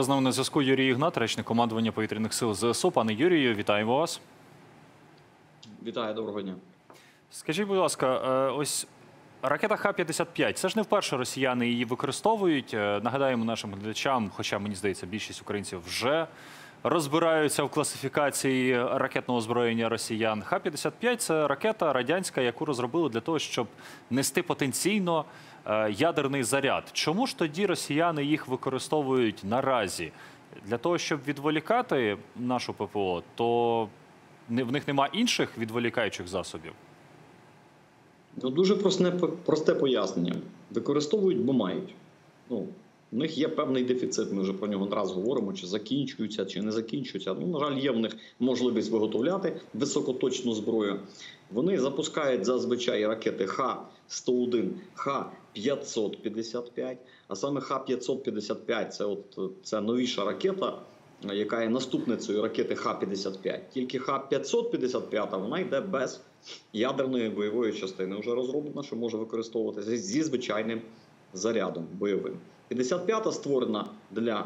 З нами на зв'язку Юрій Ігнат, речник командування повітряних сил ЗСУ. Пане Юрію, вітаємо вас. Вітаю, доброго дня. Скажіть, будь ласка, ось ракета Х-55, це ж не вперше росіяни її використовують. Нагадаємо нашим глядачам, хоча, мені здається, більшість українців вже розбираються в класифікації ракетного озброєння росіян. Х-55 – це ракета радянська, яку розробили для того, щоб нести потенційно ядерний заряд. Чому ж тоді росіяни їх використовують наразі? Для того, щоб відволікати нашу ППО, то в них немає інших відволікаючих засобів? Ну, дуже просте пояснення. Використовують, бо мають. У них є певний дефіцит, ми вже про нього не раз говоримо, чи закінчуються, чи не закінчуються. На жаль, є в них можливість виготовляти високоточну зброю. Вони запускають зазвичай ракети Х-101, Х-555, а саме Х-555 – це новіша ракета, яка є наступницею ракети Х-55. Тільки Х-555, вона йде без ядерної бойової частини, вже розроблена, що може використовуватися зі звичайним зарядом бойовим. 55-та створена для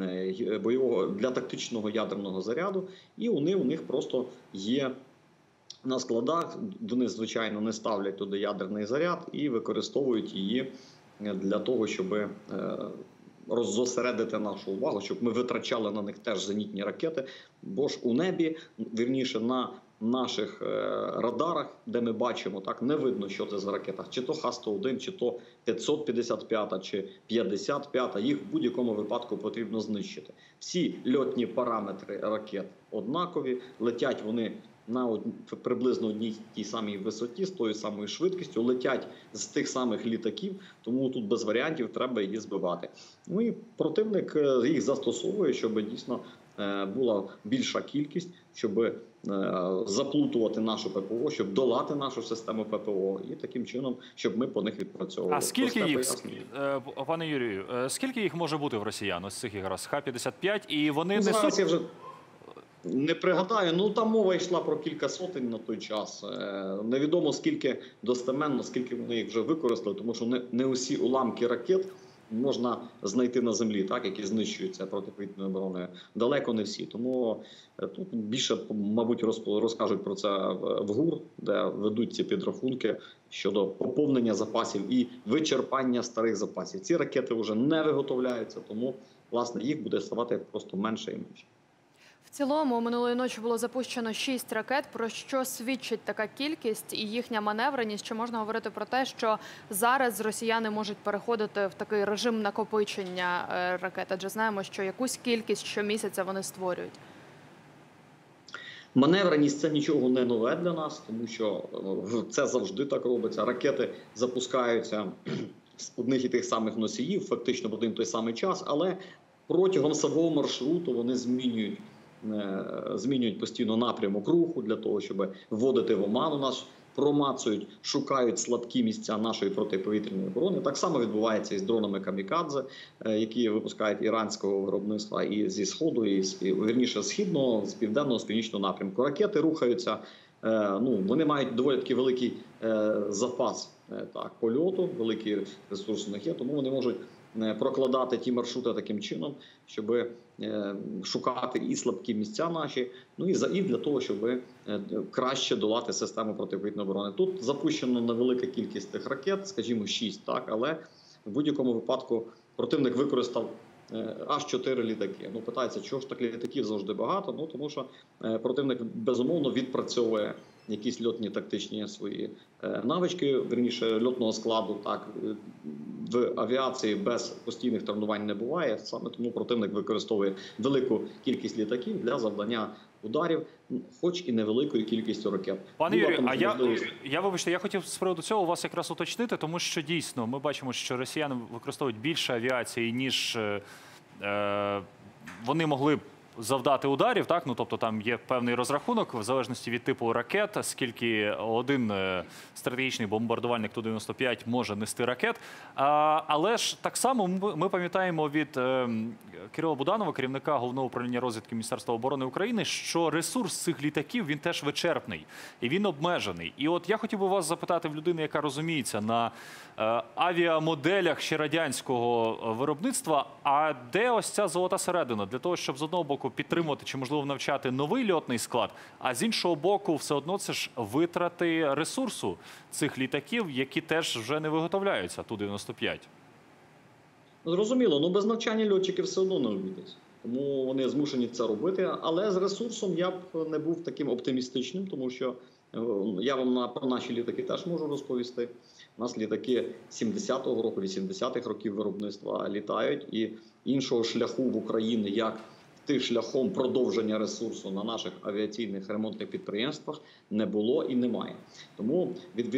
тактичного ядерного заряду, і у них просто є на складах, вони, звичайно, не ставлять туди ядерний заряд і використовують її для того, щоб роззосередити нашу увагу, щоб ми витрачали на них теж зенітні ракети, бо ж у небі, вірніше, на наших радарах, де ми бачимо, так, не видно, що це за ракета. Чи то Х-101, чи то 555, чи 55, їх в будь-якому випадку потрібно знищити. Всі льотні параметри ракет однакові, летять вони на приблизно одній тій самій висоті, з тою самою швидкістю, летять з тих самих літаків, тому тут без варіантів треба її збивати. Ну і противник їх застосовує, щоб дійсно була більша кількість, щоб заплутувати нашу ППО, щоб долати нашу систему ППО і таким чином, щоб ми по них відпрацьовували. А скільки їх, пане Юрію, скільки їх може бути в росіян, ось цих якраз Х-55, і вони несуть... Я вже не пригадаю, там мова йшла про кілька сотень на той час. Невідомо скільки достеменно, скільки вони їх вже використали, тому що не усі уламки ракет можна знайти на землі, так, які знищуються протиповітряною обороною. Далеко не всі. Тому тут більше, мабуть, розкажуть про це в ГУР, де ведуть ці підрахунки щодо поповнення запасів і вичерпання старих запасів. Ці ракети вже не виготовляються, тому, власне, їх буде ставати просто менше і менше. В цілому, минулої ночі було запущено 6 ракет. Про що свідчить така кількість і їхня маневреність? Чи можна говорити про те, що зараз росіяни можуть переходити в такий режим накопичення ракет? Адже знаємо, що якусь кількість щомісяця вони створюють. Маневреність – це нічого не нове для нас, тому що це завжди так робиться. Ракети запускаються з одних і тих самих носіїв, фактично в один той самий час, але протягом самого маршруту вони змінюють постійно напрямок руху для того, щоб вводити в оману нас, промацують, шукають слабкі місця нашої протиповітряної оборони. Так само відбувається і з дронами камікадзе, які випускають іранського виробництва і зі сходу, і вірніше східного, з південного, з північного напрямку. Ракети рухаються, вони мають доволі таки великий запас польоту, великий ресурс у них є, тому вони можуть прокладати ті маршрути таким чином, щоб шукати і слабкі місця наші, і для того, щоб краще долати систему протиповітряної оборони. Тут запущено невелика кількість тих ракет, скажімо, 6, але в будь-якому випадку противник використав аж 4 літаки. Питається, чого ж так літаків завжди багато? Тому що противник, безумовно, відпрацьовує якісь льотні тактичні свої навички, вірніше, льотного складу. В авіації без постійних тренувань не буває, саме тому противник використовує велику кількість літаків для завдання ударів, хоч і невеликою кількістю ракет. Пане Юрію, вибачте, я хотів з приводу цього у вас якраз уточнити, тому що дійсно ми бачимо, що росіяни використовують більше авіації, ніж вони могли б завдати ударів, так, ну тобто там є певний розрахунок в залежності від типу ракет, скільки один стратегічний бомбардувальник Ту-95 може нести ракет. Але ж так само ми пам'ятаємо від Кирила Буданова, керівника Головного управління розвідки Міністерства оборони України, що ресурс цих літаків, він теж вичерпний і він обмежений. І от я хотів би вас запитати в людини, яка розуміється на авіамоделях ще радянського виробництва, а де ось ця золота середина для того, щоб з одного боку підтримувати чи, можливо, навчати новий льотний склад, а з іншого боку, все одно це ж витрати ресурсу цих літаків, які теж вже не виготовляються, Ту-95. Зрозуміло, ну без навчання льотчики все одно не обійтись. Тому вони змушені це робити. Але з ресурсом я б не був таким оптимістичним, тому що я вам про наші літаки теж можу розповісти. У нас літаки 70-го року, 80-х років виробництва літають, і іншого шляху в Україні, як йти шляхом продовження ресурсу на наших авіаційних ремонтних підприємствах, не було і немає. Тому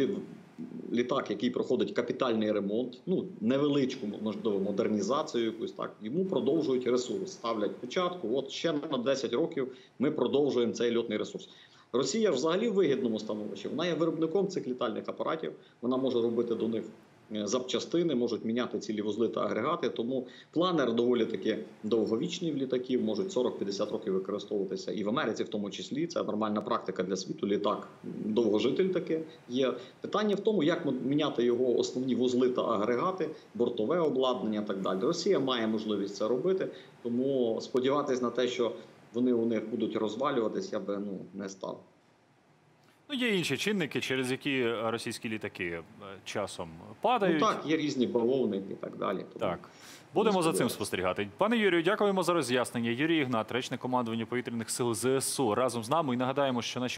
літак, який проходить капітальний ремонт, ну невеличку, можливо, модернізацію якусь, так, йому продовжують ресурс, ставлять початку. От ще на 10 років ми продовжуємо цей льотний ресурс. Росія ж взагалі в вигідному становищі. Вона є виробником цих літальних апаратів, вона може робити до них запчастини, можуть міняти цілі вузли та агрегати. Тому планер доволі таки довговічний в літаків, можуть 40-50 років використовуватися і в Америці в тому числі. Це нормальна практика для світу. Літак довгожитель таке є. Питання в тому, як міняти його основні вузли та агрегати, бортове обладнання і так далі. Росія має можливість це робити, тому сподіватись на те, що вони у них будуть розвалюватись, я би не став. Ну, є інші чинники, через які російські літаки часом падають. Ну так, є різні бавовни і так далі. Так. Будемо за цим спостерігати. Пане Юрію, дякуємо за роз'яснення. Юрій Ігнат, речник командування повітряних сил ЗСУ, разом з нами. І нагадаємо, що наші